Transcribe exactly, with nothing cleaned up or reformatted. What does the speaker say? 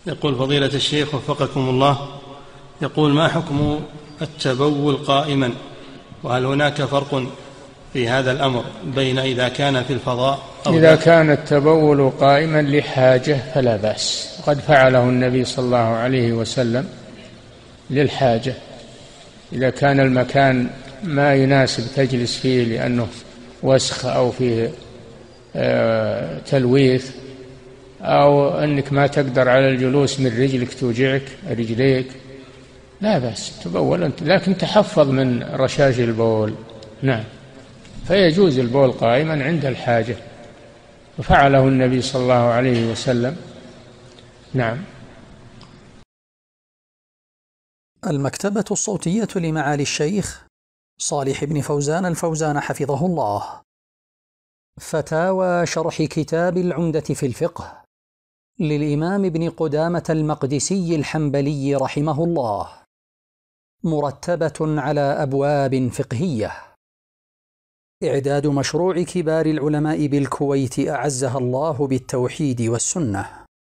يقول فضيلة الشيخ وفقكم الله، يقول ما حكم التبول قائما، وهل هناك فرق في هذا الأمر بين إذا كان في الفضاء أو إذا كان التبول قائما لحاجة فلا بأس، قد فعله النبي صلى الله عليه وسلم للحاجة. إذا كان المكان ما يناسب تجلس فيه لأنه وسخ أو فيه تلويث، أو أنك ما تقدر على الجلوس من رجلك توجعك رجليك، لا بأس تبول أنت، لكن تحفظ من رشاش البول. نعم، فيجوز البول قائما عند الحاجة، وفعله النبي صلى الله عليه وسلم. نعم. المكتبة الصوتية لمعالي الشيخ صالح بن فوزان الفوزان حفظه الله. فتاوى شرح كتاب العمدة في الفقه للإمام ابن قدامة المقدسي الحنبلي رحمه الله، مرتبة على أبواب فقهية. إعداد مشروع كبار العلماء بالكويت أعزها الله بالتوحيد والسنة.